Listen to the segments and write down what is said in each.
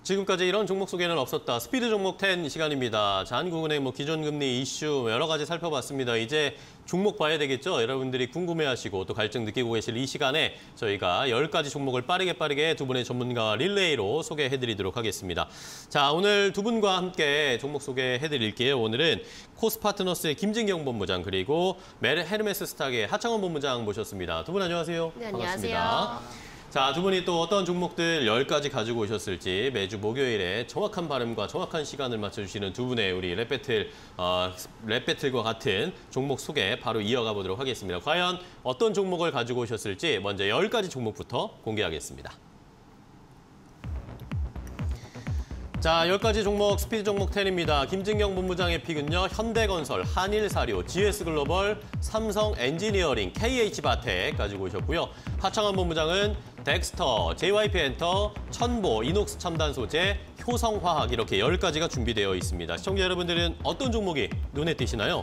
지금까지 이런 종목 소개는 없었다. 스피드 종목 10 시간입니다. 자, 한국은행 기존 금리 이슈 여러 가지 살펴봤습니다. 이제 종목 봐야 되겠죠? 여러분들이 궁금해하시고 또 갈증 느끼고 계실 이 시간에 저희가 10가지 종목을 빠르게 두 분의 전문가와 릴레이로 소개해드리도록 하겠습니다. 자, 오늘 두 분과 함께 종목 소개해드릴게요. 오늘은 코스파트너스의 김진경 본부장 그리고 헤르메스 스탁의 하창원 본부장 모셨습니다. 두 분 안녕하세요. 네, 반갑습니다. 안녕하세요. 자, 두 분이 또 어떤 종목들 10가지 가지고 오셨을지 매주 목요일에 정확한 발음과 정확한 시간을 맞춰주시는 두 분의 우리 랩배틀과 같은 종목 소개 바로 이어가 보도록 하겠습니다. 과연 어떤 종목을 가지고 오셨을지 먼저 10가지 종목부터 공개하겠습니다. 자, 10가지 종목, 스피드 종목 10입니다. 김진경 본부장의 픽은요. 현대건설, 한일사료, GS글로벌, 삼성엔지니어링, KH바텍 가지고 오셨고요. 하창원 본부장은 덱스터, JYP엔터, 천보, 이녹스 첨단소재, 효성화학 이렇게 10가지가 준비되어 있습니다. 시청자 여러분들은 어떤 종목이 눈에 띄시나요?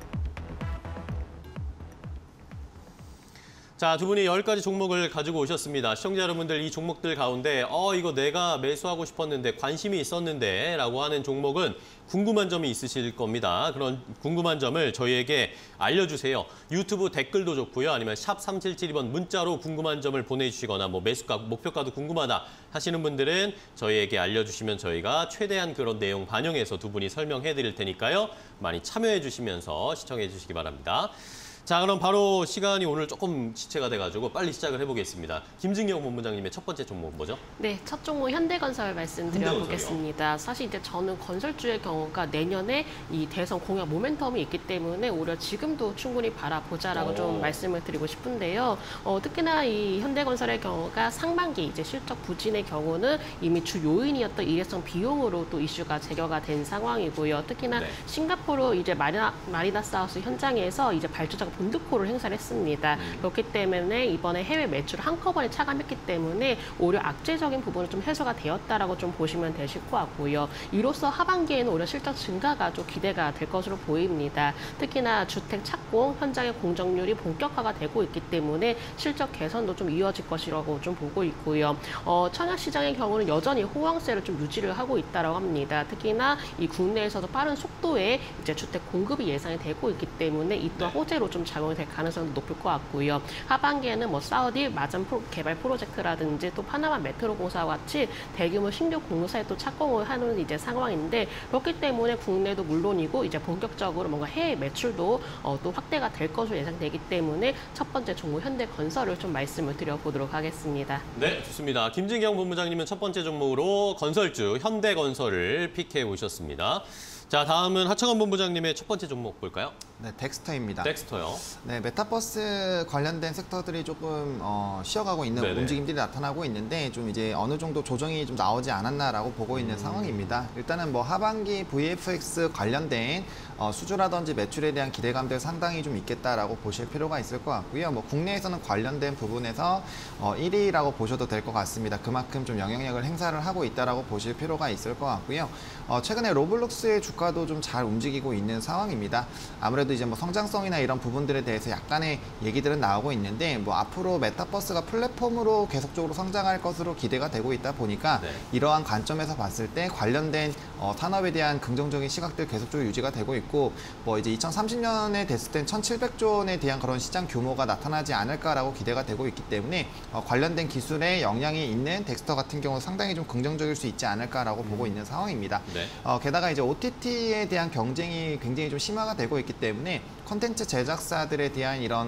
자, 두 분이 10가지 종목을 가지고 오셨습니다. 시청자 여러분들 이 종목들 가운데 이거 내가 매수하고 싶었는데 관심이 있었는데 라고 하는 종목은 궁금한 점이 있으실 겁니다. 그런 궁금한 점을 저희에게 알려주세요. 유튜브 댓글도 좋고요. 아니면 샵 3772번 문자로 궁금한 점을 보내주시거나 매수가, 목표가도 궁금하다 하시는 분들은 저희에게 알려주시면 저희가 최대한 그런 내용 반영해서 두 분이 설명해 드릴 테니까요. 많이 참여해 주시면서 시청해 주시기 바랍니다. 자, 그럼 바로 시간이 오늘 조금 지체가 돼가지고 빨리 시작을 해보겠습니다. 김진경 본부장님의 첫 번째 종목 뭐죠? 네, 첫 종목 현대건설 말씀드려보겠습니다. 사실 이제 저는 건설주의 경우가 내년에 이 대선 공약 모멘텀이 있기 때문에 오히려 지금도 충분히 바라보자라고 좀 말씀을 드리고 싶은데요. 특히나 이 현대건설의 경우가 상반기 이제 실적 부진의 경우는 이미 주 요인이었던 일회성 비용으로 또 이슈가 제거가 된 상황이고요. 특히나 싱가포르 이제 마리나스하우스 현장에서 이제 발주자가 본드코를 행사를 했습니다. 그렇기 때문에 이번에 해외 매출을 한꺼번에 차감했기 때문에 오히려 악재적인 부분은 좀 해소가 되었다라고 좀 보시면 되실 것 같고요. 이로써 하반기에는 오히려 실적 증가가 좀 기대가 될 것으로 보입니다. 특히나 주택 착공 현장의 공정률이 본격화가 되고 있기 때문에 실적 개선도 좀 이어질 것이라고 좀 보고 있고요. 청약 시장의 경우는 여전히 호황세를 좀 유지를 하고 있다라고 합니다. 특히나 이 국내에서도 빠른 속도의 이제 주택 공급이 예상이 되고 있기 때문에 이 또한 호재로 좀 작용이 될 가능성도 높을 것 같고요. 하반기에는 사우디 마잔 개발 프로젝트라든지 또 파나마 메트로 공사와 같이 대규모 신규 공사에 또 착공을 하는 이제 상황인데 그렇기 때문에 국내도 물론이고 이제 본격적으로 뭔가 해외 매출도 또 확대가 될 것으로 예상되기 때문에 첫 번째 종목 현대건설을 좀 말씀을 드려보도록 하겠습니다. 네, 좋습니다. 김진경 본부장님은 첫 번째 종목으로 건설주 현대건설을 픽해 오셨습니다. 자, 다음은 하창원 본부장님의 첫 번째 종목 볼까요? 네, 덱스터입니다. 덱스터요. 네, 메타버스 관련된 섹터들이 조금 쉬어가고 있는 움직임들이 나타나고 있는데 좀 이제 어느 정도 조정이 좀 나오지 않았나라고 보고 있는 상황입니다. 일단은 하반기 VFX 관련된 수주라든지 매출에 대한 기대감들 상당히 좀 있겠다라고 보실 필요가 있을 것 같고요. 국내에서는 관련된 부분에서 1위라고 보셔도 될 것 같습니다. 그만큼 좀 영향력을 행사를 하고 있다라고 보실 필요가 있을 것 같고요. 최근에 로블록스의 주가도 좀 잘 움직이고 있는 상황입니다. 아무래도 이제 성장성이나 이런 부분들에 대해서 약간의 얘기들은 나오고 있는데 앞으로 메타버스가 플랫폼으로 계속적으로 성장할 것으로 기대가 되고 있다 보니까 이러한 관점에서 봤을 때 관련된 산업에 대한 긍정적인 시각들 계속적으로 유지가 되고 있고 이제 2030년에 됐을 땐 1,700조 원에 대한 그런 시장 규모가 나타나지 않을까라고 기대가 되고 있기 때문에 관련된 기술에 영향이 있는 덱스터 같은 경우 상당히 좀 긍정적일 수 있지 않을까라고 보고 있는 상황입니다. 게다가 이제 OTT에 대한 경쟁이 굉장히 좀 심화가 되고 있기 때문에 콘텐츠 제작사들에 대한 이런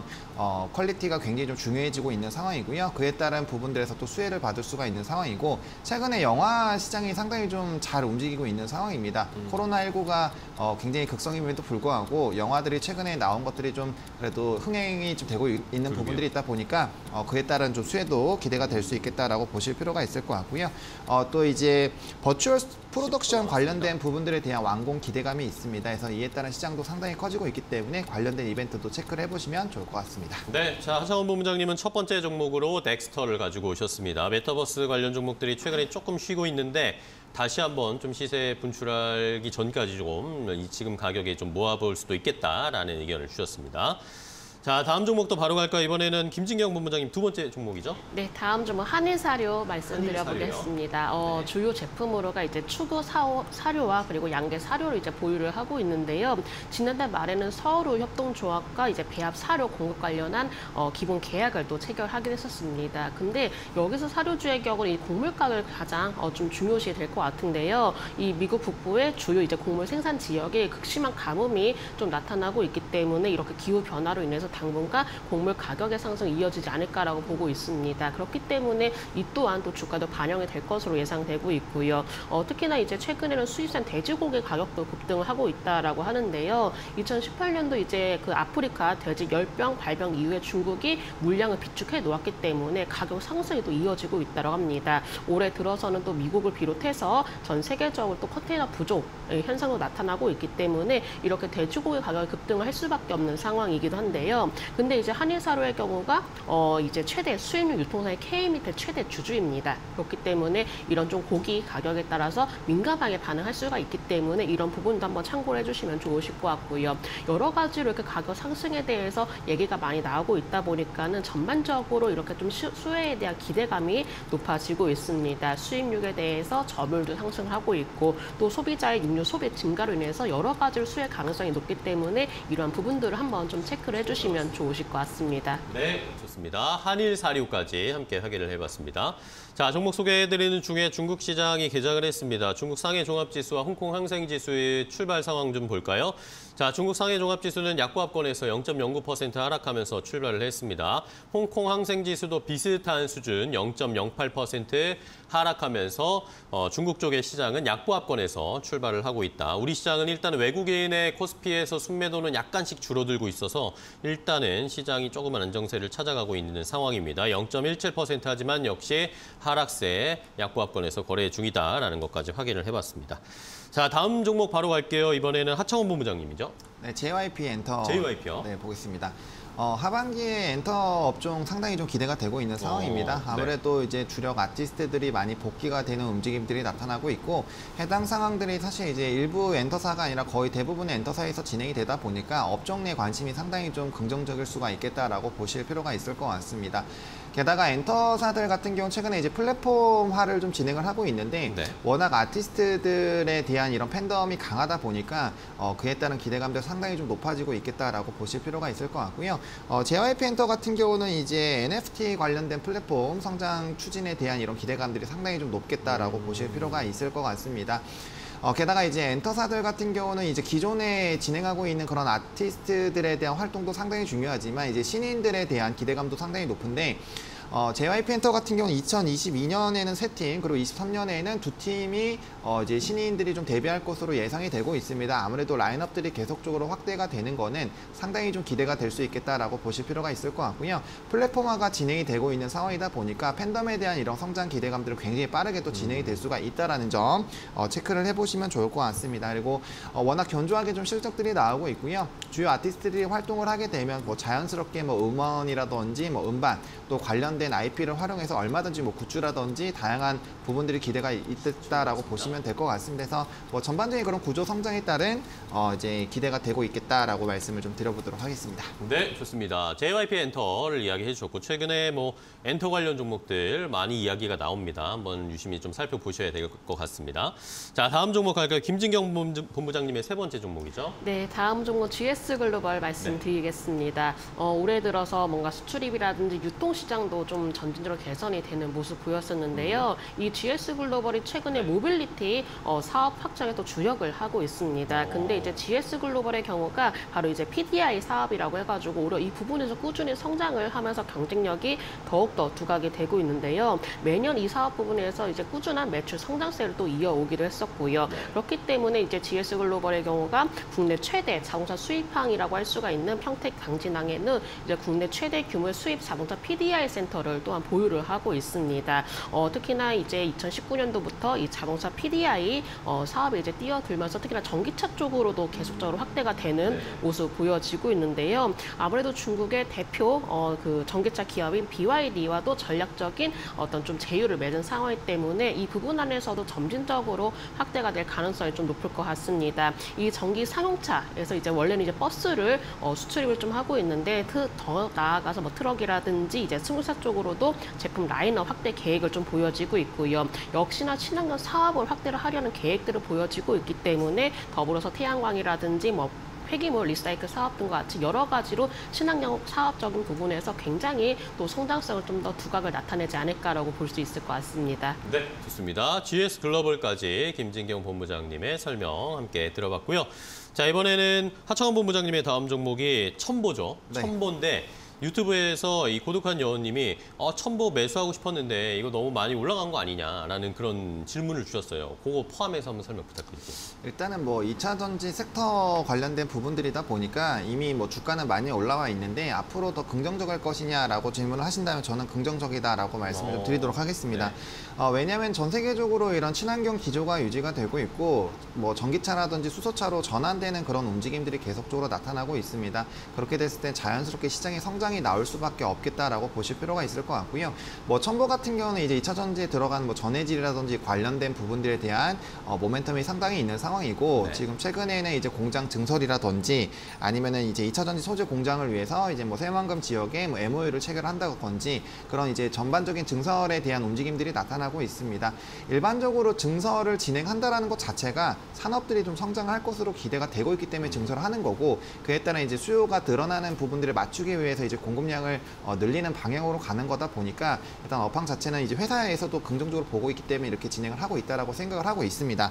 퀄리티가 굉장히 좀 중요해지고 있는 상황이고요. 그에 따른 부분들에서 또 수혜를 받을 수가 있는 상황이고 최근에 영화 시장이 상당히 좀 잘 움직이고 있는 상황입니다. 코로나19가 굉장히 극성임에도 불구하고 영화들이 최근에 나온 것들이 좀 그래도 흥행이 좀 되고 있는 부분들이 있다 보니까 그에 따른 좀 수혜도 기대가 될 수 있겠다라고 보실 필요가 있을 것 같고요. 또 이제 버추얼 프로덕션 관련된 부분들에 대한 완공 기대감이 있습니다. 그래서 이에 따른 시장도 상당히 커지고 있기 때문에 관련된 이벤트도 체크를 해보시면 좋을 것 같습니다. 네, 자, 하창원 본부장님은 첫 번째 종목으로 덱스터를 가지고 오셨습니다. 메타버스 관련 종목들이 최근에 조금 쉬고 있는데 다시 한번 좀 시세 분출하기 전까지 지금 가격에 좀 모아볼 수도 있겠다라는 의견을 주셨습니다. 자, 다음 종목도 바로 갈까요? 이번에는 김진경 본부장님 두 번째 종목이죠? 네, 다음 주문 한일사료 말씀드려보겠습니다. 네. 주요 제품으로가 이제 추구 사료와 그리고 양계 사료를 이제 보유를 하고 있는데요. 지난달 말에는 서울 협동조합과 이제 배합 사료 공급 관련한 기본 계약을 또 체결하긴 했었습니다. 근데 여기서 사료주의 경우는 이 곡물 가격이 가장 좀 중요시 될 것 같은데요. 이 미국 북부의 주요 이제 곡물 생산 지역에 극심한 가뭄이 좀 나타나고 있기 때문에 이렇게 기후 변화로 인해서 당분간 곡물 가격의 상승이 이어지지 않을까라고 보고 있습니다. 그렇기 때문에 이 또한 또 주가도 반영이 될 것으로 예상되고 있고요. 특히나 이제 최근에는 수입산 돼지고기 가격도 급등을 하고 있다라고 하는데요. 2018년도 이제 그 아프리카 돼지 열병 발병 이후에 중국이 물량을 비축해 놓았기 때문에 가격 상승이 또 이어지고 있다고 합니다. 올해 들어서는 또 미국을 비롯해서 전 세계적으로 또 컨테이너 부족 현상도 나타나고 있기 때문에 이렇게 돼지고기 가격이 급등을 할 수밖에 없는 상황이기도 한데요. 근데 이제 한일사료의 경우가 이제 최대 수입육 유통사의 K 밑에 최대 주주입니다. 그렇기 때문에 이런 좀 고기 가격에 따라서 민감하게 반응할 수가 있기 때문에 이런 부분도 한번 참고를 해주시면 좋으실 것 같고요. 여러 가지로 이렇게 가격 상승에 대해서 얘기가 많이 나오고 있다 보니까는 전반적으로 이렇게 좀 수혜에 대한 기대감이 높아지고 있습니다. 수입육에 대해서 점유율도 상승을 하고 있고 또 소비자의 육류 소비 증가로 인해서 여러 가지로 수혜 가능성이 높기 때문에 이러한 부분들을 한번 좀 체크를 해주시면 좋으실 것 같습니다. 네, 좋습니다. 한일사료까지 함께 확인을 해봤습니다. 자, 종목 소개해드리는 중에 중국 시장이 개장을 했습니다. 중국 상해 종합지수와 홍콩 항생지수의 출발 상황 좀 볼까요? 자, 중국 상해 종합지수는 약보합권에서 0.09% 하락하면서 출발을 했습니다. 홍콩 항생지수도 비슷한 수준 0.08% 하락하면서 중국 쪽의 시장은 약보합권에서 출발을 하고 있다. 우리 시장은 일단 외국인의 코스피에서 순매도는 약간씩 줄어들고 있어서 일단은 시장이 조금만 안정세를 찾아가고 있는 상황입니다. 0.17% 하지만 역시 하락세 약보합권에서 거래 중이다라는 것까지 확인을 해봤습니다. 자, 다음 종목 바로 갈게요. 이번에는 하창원 본부장님이죠. 네, JYP 엔터. JYP요? 네, 보겠습니다. 하반기에 엔터 업종 상당히 좀 기대가 되고 있는 상황입니다. 네. 아무래도 이제 주력 아티스트들이 많이 복귀가 되는 움직임들이 나타나고 있고 해당 상황들이 사실 이제 일부 엔터사가 아니라 거의 대부분의 엔터사에서 진행이 되다 보니까 업종 내 관심이 상당히 좀 긍정적일 수가 있겠다라고 보실 필요가 있을 것 같습니다. 게다가 엔터사들 같은 경우는 최근에 이제 플랫폼화를 좀 진행을 하고 있는데 네. 워낙 아티스트들에 대한 이런 팬덤이 강하다 보니까 그에 따른 기대감도 상당히 좀 높아지고 있겠다라고 보실 필요가 있을 것 같고요. JYP 엔터 같은 경우는 이제 NFT 관련된 플랫폼 성장 추진에 대한 이런 기대감들이 상당히 좀 높겠다라고 보실 필요가 있을 것 같습니다. 게다가 이제 엔터사들 같은 경우는 이제 기존에 진행하고 있는 그런 아티스트들에 대한 활동도 상당히 중요하지만 이제 신인들에 대한 기대감도 상당히 높은데 JYP 엔터 같은 경우는 2022년에는 3팀, 그리고 23년에는 2팀이 이제 신인들이 좀 데뷔할 것으로 예상이 되고 있습니다. 아무래도 라인업들이 계속적으로 확대가 되는 거는 상당히 좀 기대가 될 수 있겠다라고 보실 필요가 있을 것 같고요. 플랫폼화가 진행이 되고 있는 상황이다 보니까 팬덤에 대한 이런 성장 기대감들은 굉장히 빠르게 또 진행이 될 수가 있다라는 점 체크를 해보시면 좋을 것 같습니다. 그리고 워낙 견조하게 좀 실적들이 나오고 있고요. 주요 아티스트들이 활동을 하게 되면 뭐 자연스럽게 뭐 음원이라든지 뭐 음반 또 관련된 IP를 활용해서 얼마든지 뭐 굿즈라든지 다양한 부분들이 기대가 있다라고 보시면 될 것 같습니다. 그래서 뭐 전반적인 그런 구조 성장에 따른 이제 기대가 되고 있겠다라고 말씀을 좀 드려보도록 하겠습니다. 네, 좋습니다. JYP 엔터를 이야기해 주셨고 최근에 뭐 엔터 관련 종목들 많이 이야기가 나옵니다. 한번 유심히 좀 살펴보셔야 될 것 같습니다. 자, 다음 종목 갈까요? 김진경 본부장님의 세 번째 종목이죠. 네, 다음 종목 GS 글로벌 말씀드리겠습니다. 올해 들어서 뭔가 수출입이라든지 유통시장도 좀 점진적으로 개선이 되는 모습 보였었는데요. 이 GS 글로벌이 최근에 모빌리티 사업 확장에 또 주력을 하고 있습니다. 근데 이제 GS 글로벌의 경우가 바로 이제 PDI 사업이라고 해가지고 오히려 이 부분에서 꾸준히 성장을 하면서 경쟁력이 더욱더 두각이 되고 있는데요. 매년 이 사업 부분에서 이제 꾸준한 매출 성장세를 또 이어오기도 했었고요. 그렇기 때문에 이제 GS 글로벌의 경우가 국내 최대 자동차 수입항이라고 할 수가 있는 평택 당진항에는 이제 국내 최대 규모의 수입 자동차 PDI 센터 데이터를 또한 보유를 하고 있습니다. 특히나 이제 2019년도부터 이 자동차 PDI 사업에 이제 뛰어들면서 특히나 전기차 쪽으로도 계속적으로 확대가 되는 모습 보여지고 있는데요. 아무래도 중국의 대표 그 전기차 기업인 BYD와도 전략적인 어떤 좀 제휴를 맺은 상황이기 때문에 이 부분 안에서도 점진적으로 확대가 될 가능성이 좀 높을 것 같습니다. 이 전기 상용차에서 이제 원래는 이제 버스를 수출입을 좀 하고 있는데 더 나아가서 뭐 트럭이라든지 이제 승용차 쪽으로도 제품 라인업 확대 계획을 좀 보여지고 있고요. 역시나 친환경 사업을 확대를 하려는 계획들을 보여지고 있기 때문에 더불어서 태양광이라든지 뭐 폐기물 리사이클 사업 등과 같이 여러 가지로 친환경 사업적인 부분에서 굉장히 또 성장성을 좀 더 두각을 나타내지 않을까라고 볼 수 있을 것 같습니다. 네, 좋습니다. GS 글로벌까지 김진경 본부장님의 설명 함께 들어봤고요. 자, 이번에는 하창원 본부장님의 다음 종목이 첨보죠. 네. 첨보인데 유튜브에서 이 고독한 여원님이 첨보 매수하고 싶었는데 이거 너무 많이 올라간 거 아니냐라는 그런 질문을 주셨어요. 그거 포함해서 한번 설명 부탁드릴게요. 일단은 뭐 2차 전지 섹터 관련된 부분들이다 보니까 이미 뭐 주가는 많이 올라와 있는데 앞으로 더 긍정적일 것이냐라고 질문을 하신다면 저는 긍정적이다라고 말씀을 좀 드리도록 하겠습니다. 왜냐하면 전 세계적으로 이런 친환경 기조가 유지가 되고 있고 뭐 전기차라든지 수소차로 전환되는 그런 움직임들이 계속적으로 나타나고 있습니다. 그렇게 됐을 때 자연스럽게 시장의 성장이 나올 수밖에 없겠다라고 보실 필요가 있을 것 같고요. 뭐 첨보 같은 경우는 이제 2차 전지에 들어간 뭐 전해질이라든지 관련된 부분들에 대한 모멘텀이 상당히 있는 상황이고 네. 지금 최근에는 이제 공장 증설이라든지 아니면은 이제 2차 전지 소재 공장을 위해서 이제 뭐 새만금 지역에 뭐 MOU를 체결한다든지 그런 이제 전반적인 증설에 대한 움직임들이 나타나고 있습니다. 일반적으로 증설을 진행한다라는 것 자체가 산업들이 좀 성장할 것으로 기대가 되고 있기 때문에 증설을 하는 거고 그에 따라 이제 수요가 드러나는 부분들을 맞추기 위해서 이제 공급량을 늘리는 방향으로 가는 거다 보니까 일단 업황 자체는 이제 회사에서도 긍정적으로 보고 있기 때문에 이렇게 진행을 하고 있다라고 생각을 하고 있습니다.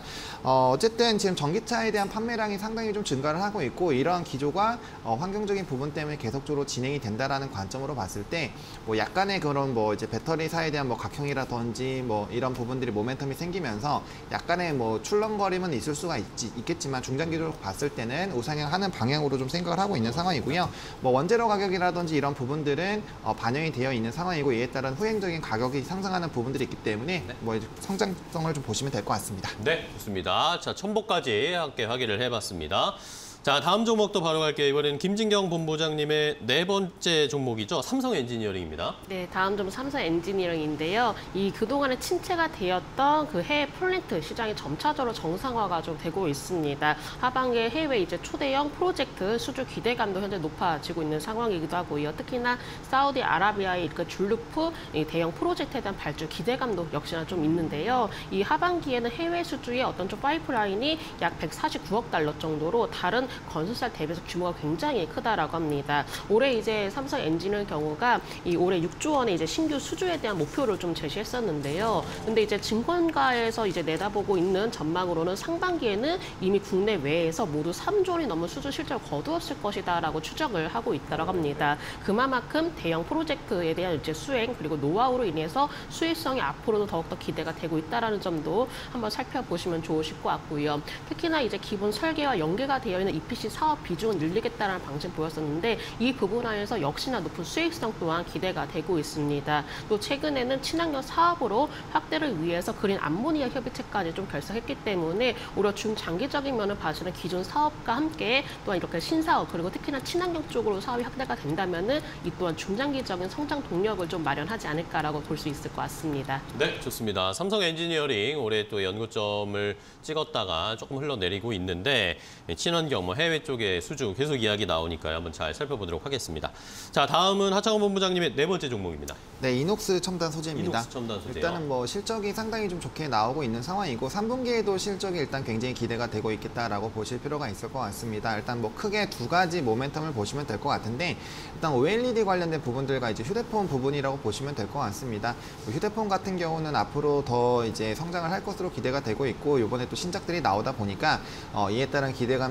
어쨌든 지금 전기차에 대한 판매량이 상당히 좀 증가를 하고 있고 이러한 기조가 환경적인 부분 때문에 계속적으로 진행이 된다라는 관점으로 봤을 때 뭐 약간의 그런 뭐 이제 배터리사에 대한 뭐 각형이라든지 뭐 이런 부분들이 모멘텀이 생기면서 약간의 뭐 출렁거림은 있을 수가 있겠지만 중장기적으로 봤을 때는 우상향하는 방향으로 좀 생각을 하고 있는 상황이고요. 뭐 원재료 가격이라든지 이런 부분들은 반영이 되어 있는 상황이고 이에 따른 후행적인 가격이 상승하는 부분들이 있기 때문에 뭐 이제 성장성을 좀 보시면 될 것 같습니다. 네, 좋습니다. 자, 첨보까지 함께 확인을 해봤습니다. 자, 다음 종목도 바로 갈게요. 이번에는 김진경 본부장님의 네 번째 종목이죠. 삼성 엔지니어링입니다. 네, 다음 점 삼성 엔지니어링인데요. 이 그동안에 침체가 되었던 그 해외 플랜트 시장이 점차적으로 정상화가 좀 되고 있습니다. 하반기에 해외 이제 초대형 프로젝트 수주 기대감도 현재 높아지고 있는 상황이기도 하고요. 특히나 사우디아라비아의 그 줄루프 대형 프로젝트에 대한 발주 기대감도 역시나 좀 있는데요. 이 하반기에는 해외 수주의 어떤 좀 파이프라인이 약 149억 달러 정도로 다른 건설사 대비해서 규모가 굉장히 크다라고 합니다. 올해 이제 삼성 엔진의 경우가 이 올해 6조 원의 이제 신규 수주에 대한 목표를 좀 제시했었는데요. 근데 이제 증권가에서 이제 내다보고 있는 전망으로는 상반기에는 이미 국내 외에서 모두 3조 원이 넘는 수주 실적을 거두었을 것이다라고 추정을 하고 있다고 합니다. 그만큼 대형 프로젝트에 대한 이제 수행 그리고 노하우로 인해서 수익성이 앞으로도 더욱더 기대가 되고 있다라는 점도 한번 살펴보시면 좋으실 것 같고요. 특히나 이제 기본 설계와 연계가 되어 있는 EPC 사업 비중을 늘리겠다는 방침 보였었는데 이 부분 안에서 역시나 높은 수익성 또한 기대가 되고 있습니다. 또 최근에는 친환경 사업으로 확대를 위해서 그린 암모니아 협의체까지 좀 결성했기 때문에 오히려 중장기적인 면을 봐주는 기존 사업과 함께 또한 이렇게 신사업 그리고 특히나 친환경 쪽으로 사업이 확대가 된다면은 이 또한 중장기적인 성장 동력을 좀 마련하지 않을까라고 볼 수 있을 것 같습니다. 네, 좋습니다. 삼성 엔지니어링 올해 또 연고점을 찍었다가 조금 흘러내리고 있는데 친환경 뭐 해외 쪽의 수주 계속 이야기 나오니까요. 한번 잘 살펴보도록 하겠습니다. 자, 다음은 하창원 본부장님의 네 번째 종목입니다. 네, 이녹스 첨단 소재입니다. 이녹스 첨단 소재요. 일단은 뭐 실적이 상당히 좀 좋게 나오고 있는 상황이고 3분기에도 실적이 일단 굉장히 기대가 되고 있겠다라고 보실 필요가 있을 것 같습니다. 일단 뭐 크게 두 가지 모멘텀을 보시면 될 것 같은데 일단 OLED 관련된 부분들과 이제 휴대폰 부분이라고 보시면 될 것 같습니다. 휴대폰 같은 경우는 앞으로 더 이제 성장을 할 것으로 기대가 되고 있고 이번에 또 신작들이 나오다 보니까 이에 따른 기대감들 좀 가져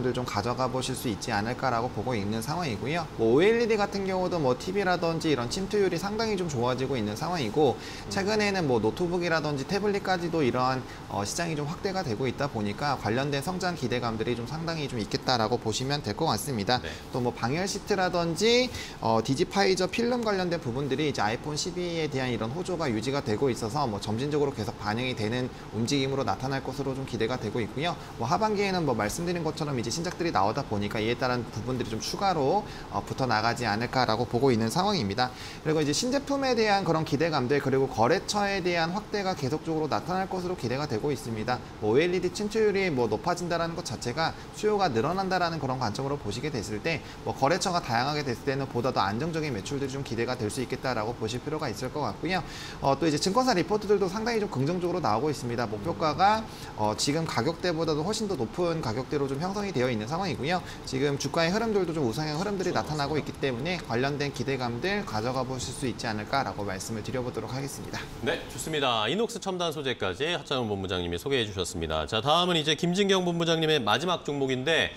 가져가 보실 수 있지 않을까라고 보고 있는 상황이고요. 뭐 OLED 같은 경우도 뭐 TV라든지 이런 침투율이 상당히 좀 좋아지고 있는 상황이고 최근에는 뭐 노트북이라든지 태블릿까지도 이러한 시장이 좀 확대가 되고 있다 보니까 관련된 성장 기대감들이 좀 상당히 좀 있겠다라고 보시면 될 것 같습니다. 네. 또 뭐 방열 시트라든지 디지파이저 필름 관련된 부분들이 이제 아이폰 12에 대한 이런 호조가 유지가 되고 있어서 뭐 점진적으로 계속 반영이 되는 움직임으로 나타날 것으로 좀 기대가 되고 있고요. 뭐 하반기에는 뭐 말씀드린 것처럼 이제 신작들이 나오다 보니까 이에 따른 부분들이 좀 추가로 붙어 나가지 않을까라고 보고 있는 상황입니다. 그리고 이제 신제품에 대한 그런 기대감들 그리고 거래처에 대한 확대가 계속적으로 나타날 것으로 기대가 되고 있습니다. 뭐 OLED 침투율이 뭐 높아진다라는 것 자체가 수요가 늘어난다라는 그런 관점으로 보시게 됐을 때 뭐 거래처가 다양하게 됐을 때는 보다 더 안정적인 매출들이 좀 기대가 될 수 있겠다라고 보실 필요가 있을 것 같고요. 또 이제 증권사 리포트들도 상당히 좀 긍정적으로 나오고 있습니다. 목표가가 지금 가격대보다도 훨씬 더 높은 가격대로 좀 형성이 되어 있는 상황이고요. 지금 주가의 흐름들도 좀 우상향 흐름들이 나타나고 있기 때문에 관련된 기대감들 가져가 보실 수 있지 않을까라고 말씀을 드려보도록 하겠습니다. 네, 좋습니다. 이녹스 첨단 소재까지 하창훈 본부장님이 소개해 주셨습니다. 자, 다음은 이제 김진경 본부장님의 마지막 종목인데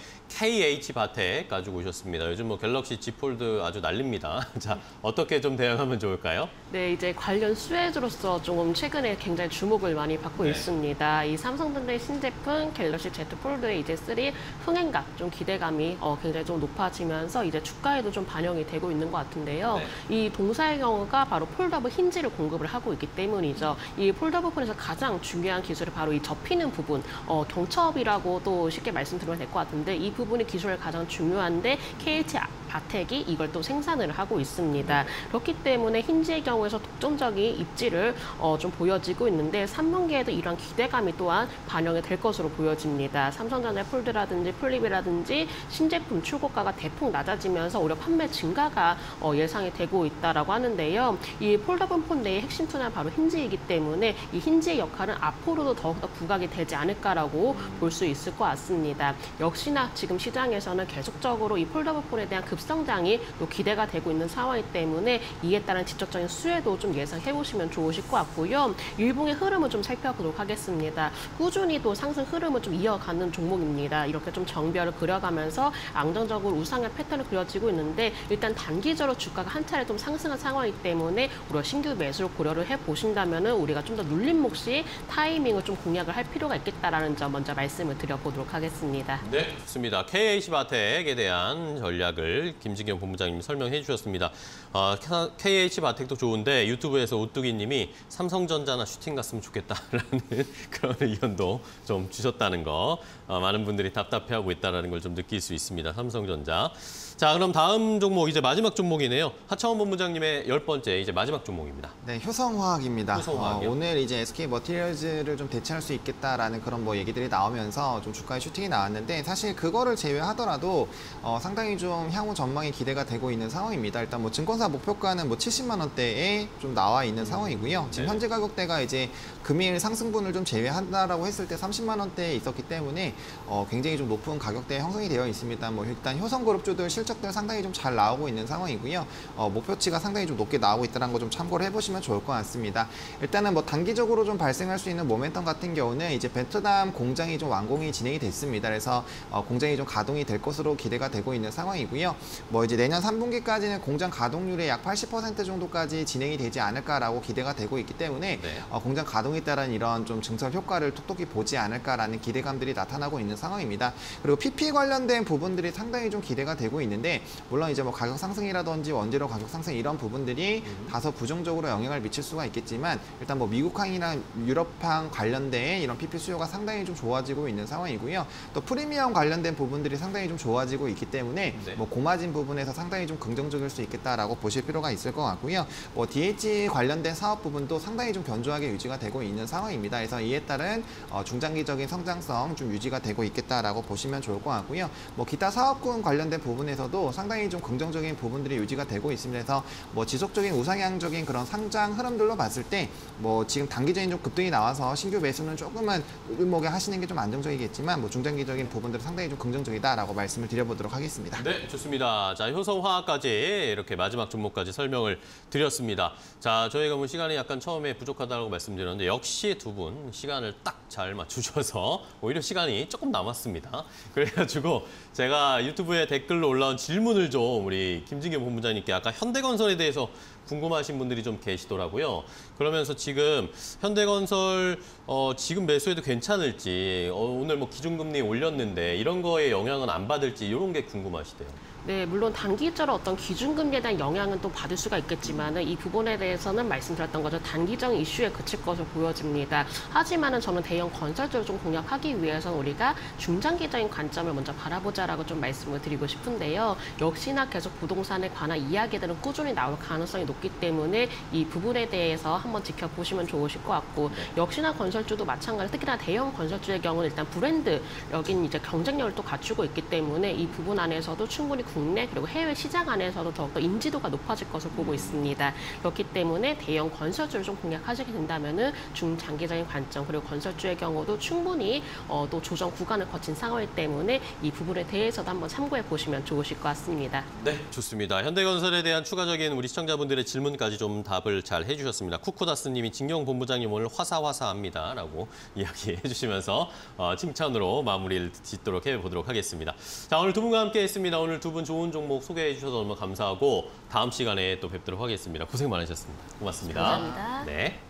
KH바텍 가지고 오셨습니다. 요즘 뭐 갤럭시 Z 폴드 아주 난립니다. 자, 어떻게 좀 대응하면 좋을까요? 네, 이제 관련 수혜주로서 좀 최근에 굉장히 주목을 많이 받고 네. 있습니다. 이 삼성전자의 신제품 갤럭시 Z 폴드의 이제 3 흥행각 좀 기대감이 굉장히 좀 높아지면서 이제 주가에도 좀 반영이 되고 있는 것 같은데요. 네. 이 동사의 경우가 바로 폴더블 힌지를 공급을 하고 있기 때문이죠. 이 폴더블 폰에서 가장 중요한 기술이 바로 이 접히는 부분, 경첩이라고 또 쉽게 말씀드리면 될 것 같은데 이 부분이 기술이 가장 중요한데 KH바텍이 이걸 또 생산을 하고 있습니다. 그렇기 때문에 힌지의 경우에서 독점적인 입지를 좀 보여지고 있는데 3분기에도 이러한 기대감이 또한 반영이 될 것으로 보여집니다. 삼성전자 폴드라든지 플립이라든지 신제품 출고가가 대폭 낮아지면서 오히려 판매 증가가 예상이 되고 있다라고 하는데요. 이 폴더블 폰 내의 핵심 톤은 바로 힌지이기 때문에 이 힌지의 역할은 앞으로도 더욱더 부각이 되지 않을까라고 볼 수 있을 것 같습니다. 역시나 지금 시장에서는 계속적으로 이 폴더블 폰에 대한 급성장이 또 기대가 되고 있는 상황이기 때문에 이에 따른 직접적인 수혜도 좀 예상해 보시면 좋으실 것 같고요. 일봉의 흐름을 좀 살펴보도록 하겠습니다. 꾸준히 또 상승 흐름을 좀 이어가는 종목입니다. 이렇게 좀 정별을 그려가면서 안정적으로 우상향 패턴을 그려지고 있는데 일단 단기적으로 주가가 한 차례 좀 상승한 상황이기 때문에 우리가 신규 매수를 고려를 해보신다면 우리가 좀 더 눌림 몫이 타이밍을 좀 공략을 할 필요가 있겠다라는 점 먼저 말씀을 드려보도록 하겠습니다. 네, 좋습니다. KH바텍에 대한 전략을 김진경 본부장님이 설명해 주셨습니다. KH바텍도 좋은데 유튜브에서 오뚜기님이 삼성전자나 슈팅 갔으면 좋겠다라는 그런 의견도 좀 주셨다는 거 많은 분들이 답답해하고 있다는 걸 좀 느낄 수 있습니다. 삼성전자. 자, 그럼 다음 종목 이제 마지막 종목이네요. 하창훈 본부장님의 10번째 이제 마지막 종목입니다. 네, 효성화학입니다. 효성화학이요? 오늘 이제 SK 머티리얼즈를 좀 대체할 수 있겠다라는 그런 뭐 얘기들이 나오면서 좀 주가의 슈팅이 나왔는데 사실 그거를 제외하더라도 상당히 좀 향후 전망이 기대가 되고 있는 상황입니다. 일단 뭐 증권사 목표가는 뭐 70만 원대에 좀 나와 있는 상황이고요. 지금 네. 현재 가격대가 이제 금일 상승분을 좀 제외한다라고 했을 때 30만 원대에 있었기 때문에 굉장히 좀 높은 가격대에 형성이 되어 있습니다. 뭐 일단 효성그룹주들 실적들 상당히 좀 잘 나오고 있는 상황이고요. 목표치가 상당히 좀 높게 나오고 있다는 거 좀 참고를 해보시면 좋을 것 같습니다. 일단은 뭐 단기적으로 좀 발생할 수 있는 모멘텀 같은 경우는 이제 베트남 공장이 좀 완공이 진행이 됐습니다. 그래서 공장이 좀 가동이 될 것으로 기대가 되고 있는 상황이고요. 뭐 이제 내년 3분기까지는 공장 가동률의 약 80% 정도까지 진행이 되지 않을까라고 기대가 되고 있기 때문에 네. 공장 가동에 따른 이런 좀 증설 효과를 톡톡히 보지 않을까라는 기대감들이 나타나고 있는 상황입니다. 그리고 PP 관련된 부분들이 상당히 좀 기대가 되고 있는데 물론 이제 뭐 가격 상승이라든지 원재료 가격 상승 이런 부분들이 다소 부정적으로 영향을 미칠 수가 있겠지만 일단 뭐 미국항이나 유럽항 관련된 이런 PP 수요가 상당히 좀 좋아지고 있는 상황이고요. 또 프리미엄 관련된 부분들이 상당히 좀 좋아지고 있기 때문에 네. 뭐 고마진 부분에서 상당히 좀 긍정적일 수 있겠다라고 보실 필요가 있을 것 같고요. 뭐 DH 관련된 사업 부분도 상당히 좀 견조하게 유지가 되고 있는 상황입니다. 그래서 이에 따른 중장기적인 성장성 좀 유지가 되고 있겠다라고 보시면 좋을 것 같고요. 뭐 기타 사업군 관련된 부분에서도 대해서도 상당히 좀 긍정적인 부분들이 유지가 되고 있습니다. 그래서 뭐 지속적인 우상향적인 그런 상장 흐름들로 봤을 때 뭐 지금 단기적인 좀 급등이 나와서 신규 매수는 조금은 일목에 하시는 게 좀 안정적이겠지만 뭐 중장기적인 부분들은 상당히 좀 긍정적이다라고 말씀을 드려보도록 하겠습니다. 네, 좋습니다. 자, 효성화학까지 이렇게 마지막 종목까지 설명을 드렸습니다. 자, 저희가 뭐 시간이 약간 처음에 부족하다고 말씀드렸는데 역시 두 분 시간을 딱 잘 맞추셔서 오히려 시간이 조금 남았습니다. 그래가지고 제가 유튜브에 댓글로 올라온 질문을 좀 우리 김진규 본부장님께 아까 현대건설에 대해서 궁금하신 분들이 좀 계시더라고요. 그러면서 지금 현대건설 지금 매수해도 괜찮을지 오늘 뭐 기준금리 올렸는데 이런 거에 영향은 안 받을지 이런 게 궁금하시대요. 네, 물론 단기적으로 어떤 기준금리에 대한 영향은 또 받을 수가 있겠지만은 이 부분에 대해서는 말씀드렸던 거죠. 단기적인 이슈에 그칠 것으로 보여집니다. 하지만은 저는 대형 건설주를 좀 공략하기 위해서는 우리가 중장기적인 관점을 먼저 바라보자라고 좀 말씀을 드리고 싶은데요. 역시나 계속 부동산에 관한 이야기들은 꾸준히 나올 가능성이 높기 때문에 이 부분에 대해서 한번 지켜보시면 좋으실 것 같고 역시나 건설주도 마찬가지. 특히나 대형 건설주의 경우는 일단 브랜드 여긴 이제 경쟁력을 또 갖추고 있기 때문에 이 부분 안에서도 충분히 국내 그리고 해외 시장 안에서도 더욱더 인지도가 높아질 것으로 보고 있습니다. 그렇기 때문에 대형 건설주를 좀 공략하시게 된다면은 중장기적인 관점 그리고 건설주의 경우도 충분히 또 조정 구간을 거친 상황이기 때문에 이 부분에 대해서도 한번 참고해 보시면 좋으실 것 같습니다. 네, 좋습니다. 현대건설에 대한 추가적인 우리 시청자분들의 질문까지 좀 답을 잘 해주셨습니다. 쿠쿠다스님이 진경 본부장님 오늘 화사합니다라고 이야기해 주시면서 칭찬으로 마무리를 짓도록 해보도록 하겠습니다. 자, 오늘 두 분과 함께했습니다. 오늘 두 분 좋은 종목 소개해 주셔서 너무 감사하고 다음 시간에 또 뵙도록 하겠습니다. 고생 많으셨습니다. 고맙습니다. 감사합니다. 네.